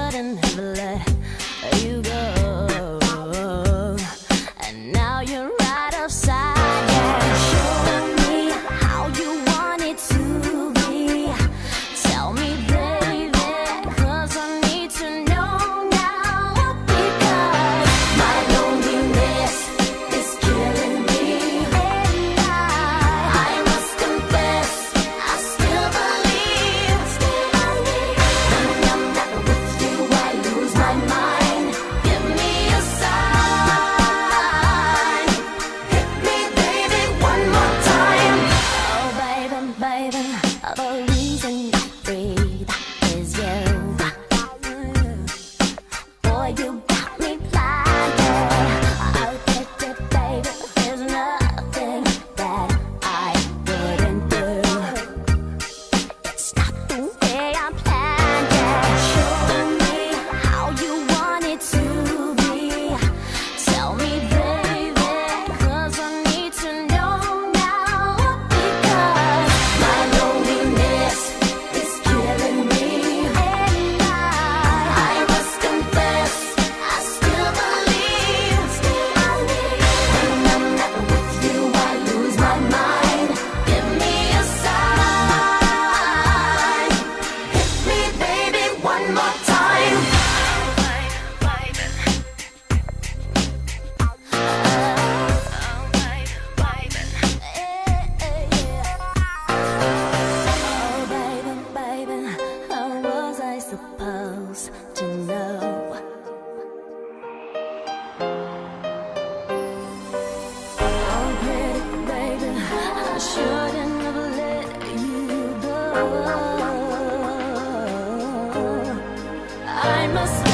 shouldn't have let you go. And now you're right upside down. Show me how you want it to be. Tell me, baby, 'cause I need to know now. Because my loneliness is killing me, and I must confess, I still believe. When I'm not with you, I lose my mind. Give me a sign. Hit me, baby, one more time. Oh, baby, baby, the reason I breathe is you. Boy, you got me blinded. I'll get it, baby. There's nothing that I wouldn't do. It's not the way I planned it. Show me how you want it to be. Tell me, baby, 'cause I need to know now. Because my loneliness is killing me, and I must confess, I still believe. When I'm not with you, I lose my mind. Give me a sign. Hit me, baby, one more time. Oh, baby, baby, how was I supposed to know? Oh, pretty baby, I shouldn't have let you go. I must